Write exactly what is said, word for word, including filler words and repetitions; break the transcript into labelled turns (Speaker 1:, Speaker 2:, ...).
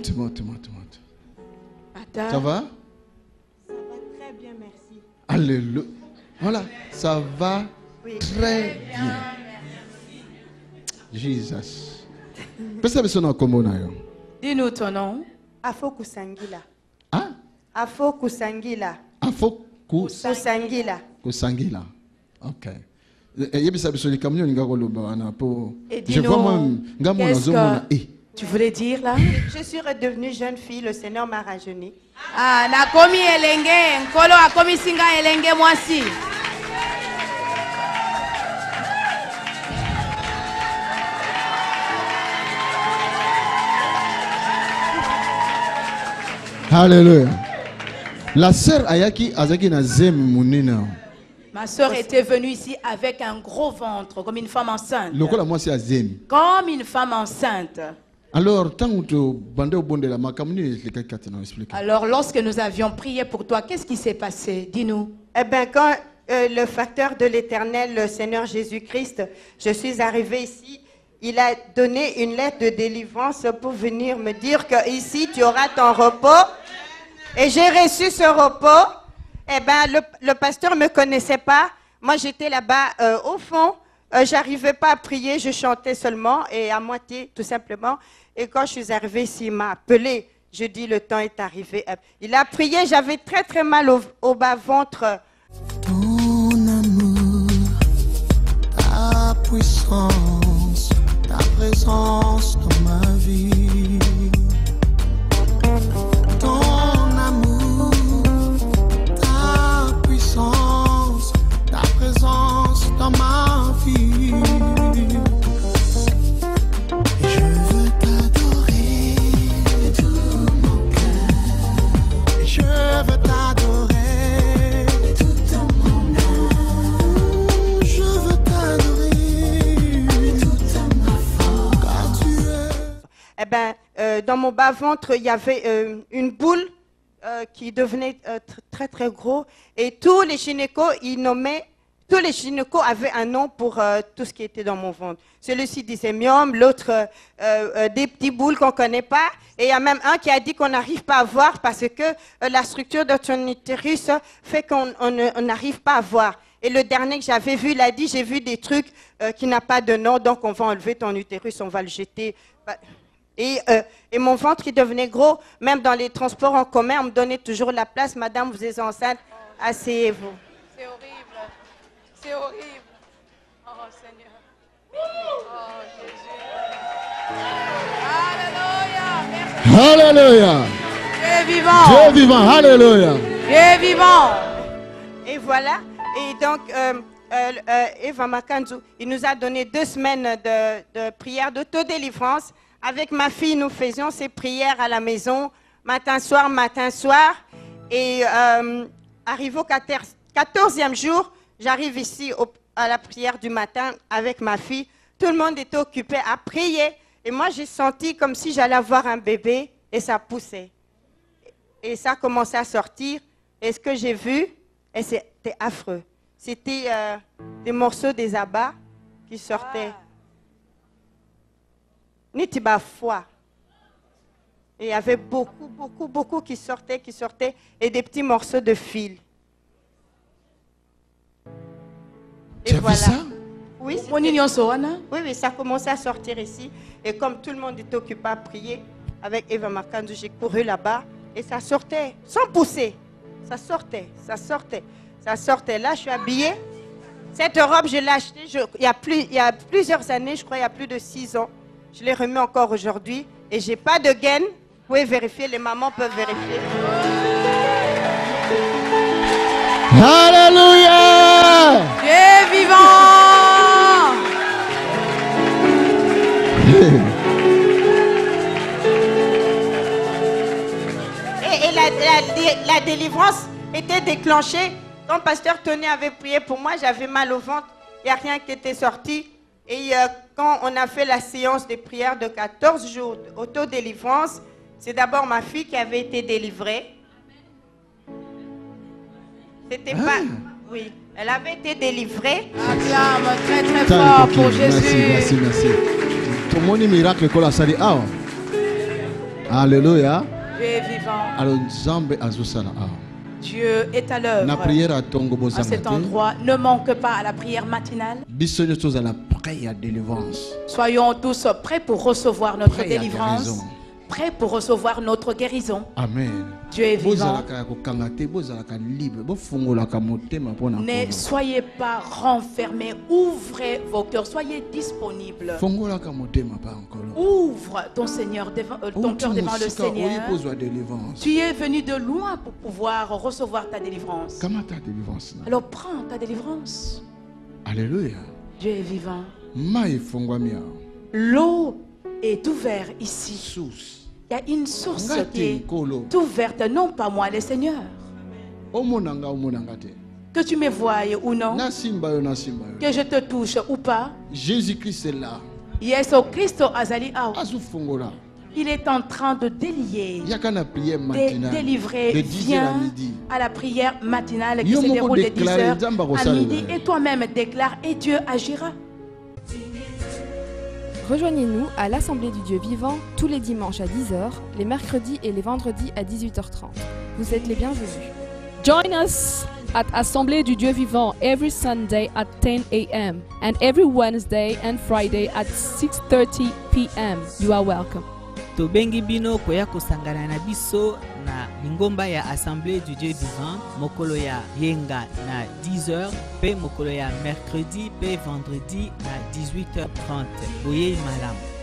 Speaker 1: Monte, monte, monte, monte. Ça va?
Speaker 2: Ça va très bien, merci.
Speaker 1: Alléluia. Voilà, ça va
Speaker 2: Oui.
Speaker 1: très bien. Jesus. Pesa beso na kombo na yo.
Speaker 3: Dis-nous ton nom.
Speaker 2: Afo Kusangila.
Speaker 1: Ah?
Speaker 2: Afo Kusangila.
Speaker 1: Afo ku
Speaker 2: Kusangila.
Speaker 1: Kusangila. OK. Yebisa beso likamyo ngako loba na po.
Speaker 3: Et
Speaker 1: Je vois moi ngamo na
Speaker 3: qu'est-ce
Speaker 1: zomona
Speaker 3: que
Speaker 1: eh.
Speaker 3: tu voulais dire là?
Speaker 2: Je suis redevenue jeune fille, le Seigneur m'a rajeuni.
Speaker 3: Ah, nakomi elenge, nkolo akomi singa elenge mwasi.
Speaker 1: Alléluia. La sœur Ayaki Azaki na zem munina.
Speaker 3: Ma soeur était venue ici avec un gros ventre, comme une femme enceinte.
Speaker 1: Lokola moi c'est azem.
Speaker 3: Comme une femme enceinte.
Speaker 1: Alors tant que bande au bonde la makamuni les quatre na explique.
Speaker 3: Alors, lorsque nous avions prié pour toi, qu'est-ce qui s'est passé? Dis-nous.
Speaker 2: Eh bien, quand euh, le facteur de l'éternel, le Seigneur Jésus-Christ, je suis arrivée ici, il a donné une lettre de délivrance pour venir me dire que ici tu auras ton repos. Et j'ai reçu ce repos. Eh bien, le, le pasteur ne me connaissait pas. Moi, j'étais là-bas euh, au fond. Euh, j'arrivais pas à prier, je chantais seulement et à moitié, tout simplement. Et quand je suis arrivée ici, il m'a appelé. Je dis, le temps est arrivé. Il a prié, j'avais très très mal au, au bas-ventre.
Speaker 4: Ton amour, ta puissance, ta présence dans ma vie. Ton amour, ta puissance, ta présence dans ma vie. Et je veux t'adorer de tout mon cœur. Et je veux t'adorer de toute mon âme. Je veux t'adorer de toute ma force. Car tu es.
Speaker 2: Eh ben, euh, dans mon bas-ventre, il y avait euh, une boule euh, qui devenait euh, tr- très très gros. Et tous les gynécos, ils nommaient, tous les gynécos avaient un nom pour euh, tout ce qui était dans mon ventre. Celui-ci disait myome, l'autre euh, euh, des petits boules qu'on ne connaît pas. Et il y a même un qui a dit qu'on n'arrive pas à voir parce que euh, la structure de ton utérus fait qu'on on ne- on n'arrive pas à voir. Et le dernier que j'avais vu, il a dit, j'ai vu des trucs euh, qui n'ont pas de nom, donc on va enlever ton utérus, on va le jeter. Bah, Et, euh, et mon ventre qui devenait gros, même dans les transports en commun, on me donnait toujours la place. Madame, vous êtes enceinte, asseyez-vous.
Speaker 3: C'est horrible. C'est horrible. Oh Seigneur. Oh Jésus. Alléluia. Merci.
Speaker 1: Alléluia.
Speaker 3: Dieu est vivant.
Speaker 1: Dieu vivant. Alléluia.
Speaker 3: Dieu est vivant.
Speaker 2: Et voilà. Et donc, euh, euh, euh, Eva Makanzu, il nous a donné deux semaines de, de prière d'autodélivrance. Avec ma fille, nous faisions ces prières à la maison, matin, soir, matin, soir. Et euh, arrivé au quatorzième jour, j'arrive ici au, à la prière du matin avec ma fille. Tout le monde était occupé à prier. Et moi, j'ai senti comme si j'allais avoir un bébé et ça poussait. Et ça commençait à sortir. Et ce que j'ai vu, et c'était affreux. C'était euh, des morceaux des abats qui sortaient. Nitiba foi. Et il y avait beaucoup, beaucoup, beaucoup qui sortaient, qui sortaient, et des petits morceaux de fil.
Speaker 1: Tu as vu ça?
Speaker 2: Oui,
Speaker 3: Mon
Speaker 2: c'était-
Speaker 3: union soana.
Speaker 2: oui, oui, ça commençait à sortir ici. Et comme tout le monde était occupé à prier, avec Eva Makanzu, j'ai couru là-bas, et ça sortait, sans pousser. Ça sortait, ça sortait, ça sortait. Là, je suis habillée. Cette robe, je l'ai achetée je- il, y a plus, il y a plusieurs années, je crois, il y a plus de six ans. Je l'ai remis encore aujourd'hui. Et je n'ai pas de gaine. Vous pouvez vérifier, les mamans peuvent vérifier.
Speaker 1: Alléluia.
Speaker 3: Dieu est vivant.
Speaker 2: Et, et la, la- la délivrance était déclenchée. Quand pasteur Tony avait prié pour moi, j'avais mal au ventre. Il n'y a rien qui était sorti. Et euh, quand on a fait la séance de prière de quatorze jours d'autodélivrance, c'est d'abord ma fille qui avait été délivrée. C'était
Speaker 1: Ah.
Speaker 2: pas... Oui, elle avait été délivrée.
Speaker 3: Acclame très très
Speaker 1: Thank
Speaker 3: fort
Speaker 1: you,
Speaker 3: pour
Speaker 1: King. Merci,
Speaker 3: Jésus.
Speaker 1: merci, merci. Ton moni miracle qu'on a sali. Ah. Alléluia.
Speaker 3: Dieu est vivant.
Speaker 1: Alors Nzambe azosala awa.
Speaker 3: Dieu est à
Speaker 1: Na
Speaker 3: l'œuvre.
Speaker 1: prière à tongo
Speaker 3: À
Speaker 1: bozanga
Speaker 3: cet
Speaker 1: te.
Speaker 3: endroit, ne manque pas à la prière matinale.
Speaker 1: Biso nyonso tozala prêt ya délivrance.
Speaker 3: Soyons tous prêts pour recevoir notre
Speaker 1: Prêt à
Speaker 3: délivrance,
Speaker 1: guérison.
Speaker 3: prêts pour recevoir notre guérison.
Speaker 1: Amen.
Speaker 3: Dieu est vivant.
Speaker 1: Bozalaka ya kokanga te, bozalaka libre. Bofungolaka motema mpona
Speaker 3: Ne
Speaker 1: kola.
Speaker 3: soyez pas renfermés, ouvrez vos cœurs, soyez disponibles.
Speaker 1: Fungolaka motema pa encore.
Speaker 3: Ouvre ton Seigneur devant, euh, ton cœur devant le Seigneur.
Speaker 1: Oyi délivrance.
Speaker 3: Tu es venu de loin pour pouvoir recevoir ta délivrance.
Speaker 1: Comment ta délivrance?
Speaker 3: Alors prends ta délivrance.
Speaker 1: Alléluia.
Speaker 3: Dieu est vivant.
Speaker 1: Mai fungwami awa.
Speaker 3: L'eau est ouverte ici.
Speaker 1: Source.
Speaker 3: Il y a une source
Speaker 1: Ngati
Speaker 3: qui est
Speaker 1: nkolo.
Speaker 3: ouverte, non pas moi, le Seigneur.
Speaker 1: Omonanga omonanga te.
Speaker 3: Que tu me voies ou non,
Speaker 1: Na simba yo na simba yo.
Speaker 3: que je te touche ou pas,
Speaker 1: Jésus-Christ est là.
Speaker 3: Yesu Christo azali awa.
Speaker 1: Azufungola.
Speaker 3: Il est en train de délier,
Speaker 1: Yaka na prière
Speaker 3: de
Speaker 1: matinale.
Speaker 3: délivrer.
Speaker 1: De dix heures à
Speaker 3: Viens
Speaker 1: midi.
Speaker 3: à la prière matinale qui
Speaker 1: Yo
Speaker 3: se
Speaker 1: moko
Speaker 3: déroule de dix
Speaker 1: déclare,
Speaker 3: heures
Speaker 1: Nzamba
Speaker 3: à
Speaker 1: kosala
Speaker 3: midi
Speaker 1: yango.
Speaker 3: et toi-même déclare et Dieu agira.
Speaker 5: Rejoignez-nous à l'Assemblée du Dieu vivant tous les dimanches à dix heures, les mercredis et les vendredis à dix-huit heures trente. Vous êtes les bienvenus.
Speaker 6: Join us at Assemblée du Dieu Vivant every Sunday at ten a m and every Wednesday and Friday at six thirty p m You are welcome.
Speaker 7: Tobengi bino koya kosangana na biso na lingomba ya Assemblée du Dieu Vivant mokolo ya yenga na dix heures pe mokolo ya mercredi pe vendredi na dix-huit heures trente. Boye malam.